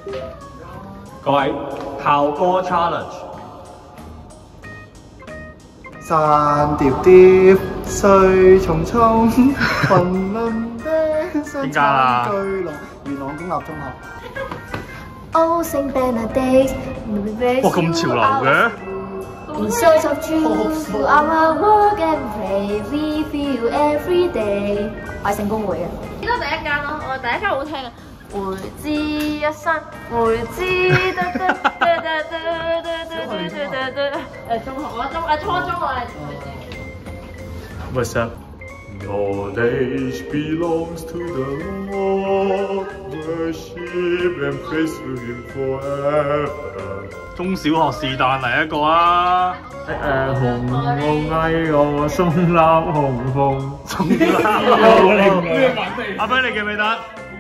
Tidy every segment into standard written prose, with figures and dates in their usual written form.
各位校歌 challenge， 山疊疊，水重重，雲輪的相參居樂，元朗公立中學。 Oh, Saint Benedict， 哇，咁潮流嘅！ In search of truth to our work and pray, we feel every day。我係聖公會嘅。 呢個第一間咯，我第一間好聽啊！梅枝一生，梅枝中學初中我係。 What's up? Your age belongs to the Lord, worship and praise to Him forever。 中小學是但嚟一個啊！ 紅紅藝我松立紅鳳， 松立咩版地？阿輝你記唔記得？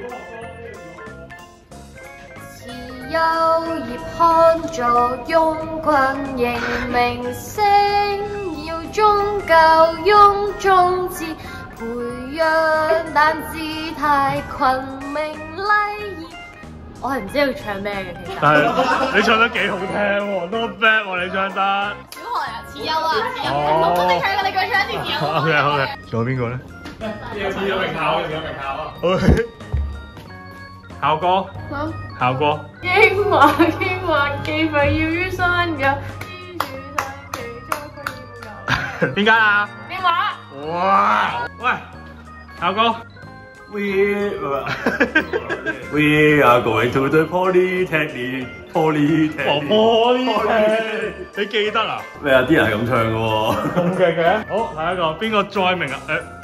慈幼葉看作擁群迎明星，要宗教雍眾志，培養男子太群明禮儀。我係唔知佢唱咩嘅，其實。 但係你唱得幾好聽喎 ，not bad 喎，你唱得。 小學啊，慈幼啊，慈幼，我幫你唱嘅，你叫佢唱一啲慈幼。 OK， 仲有邊個咧？ 有名校，有名校啊。 OK， 校歌，校歌。 英華既廢要於山有，於樹山其中佢要有。 邊間啊？ 英華。 哇！喂，校歌。 We are going to the Polytechnic。 你記得啊？ 咩啊？啲人係咁唱嘅喎。 咁嘅。好，下一個邊個再明啊？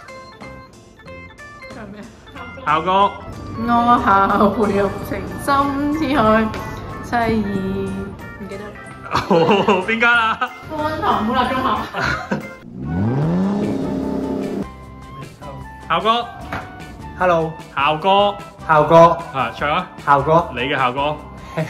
唱咩？ 校歌。 我校培育情深之海，妻兒唔記得。 邊間啊？ 觀塘本立中學。 校歌。 Hello， 校歌。 校歌， 啊，唱啊！ 校歌。 你嘅校歌。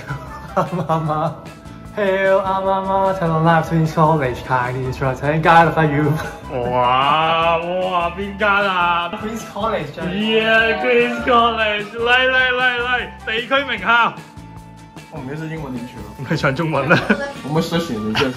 Hail our mama, tell them life to college, kindly try to guide you。 哇！邊間啊 Queen's College。 Yeah, Queen's College， 嚟，地區名校。 我唔記得英文點唱咯。 你唱中文啦。 我們篩選你這。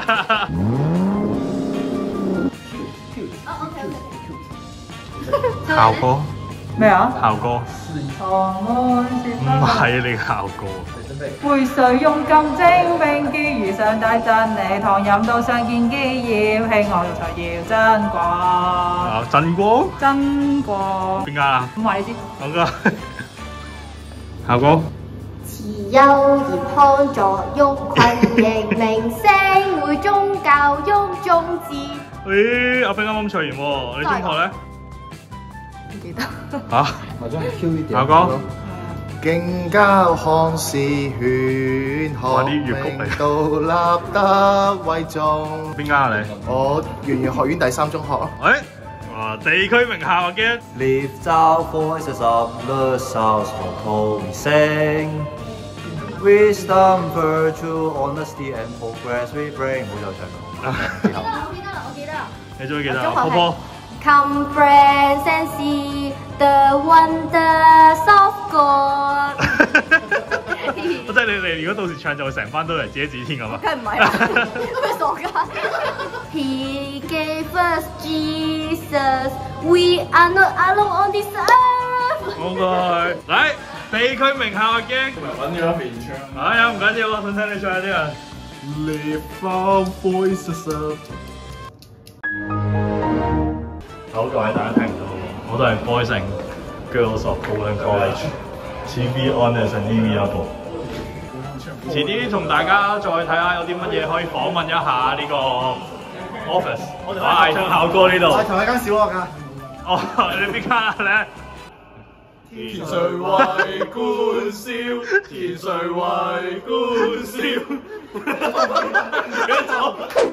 校歌。 咩啊？ 校歌。唔係你校歌。 會誰勇敢精兵，基於上大真理，唐任道上見基業，興我才要真光。 啊，真光。 真光。 邊間啊？ 唔話你知。 好噶。校歌。 慈幼葉看作擁群迎明星，會宗教雍眾志。 咦，阿冰啱啱唱完喎，你中學咧？ 唔記得。 嚇？ 或者係 Q 呢啲。 校歌。 敬交看是勸學，明道立德為重。 邊間啊你？ 我圓玄學院第3中學。 喂，哇，地區名校啊堅。 Lift our voices up the south of we sing. Wisdom, virtue, honesty and progress we bring。好有唱到。 我記得啦。 你終於記得啦，波波。 Come friends and see the wonders of God。 即係你哋如果到時唱就會成班都嚟自己指天咁啊？ 梗係唔係啦，都係傻噶。He gave us Jesus, we are not alone on this earth。 好嘅，嚟地區名校啊驚。 揾咗一面唱。 哎呀，唔緊要啊，想聽你唱下啲啊。 Lift our voices up。 好，各位大家聽唔到，我都係 Boys and Girls of Golden College，TV Honors and Navy Level。遲啲同大家再睇下有啲乜嘢可以訪問一下呢個 office。我哋嗌唱校歌呢度。 我係同一間小學㗎。 哦，你邊間啊你？ 天水圍觀霄，天水圍觀霄。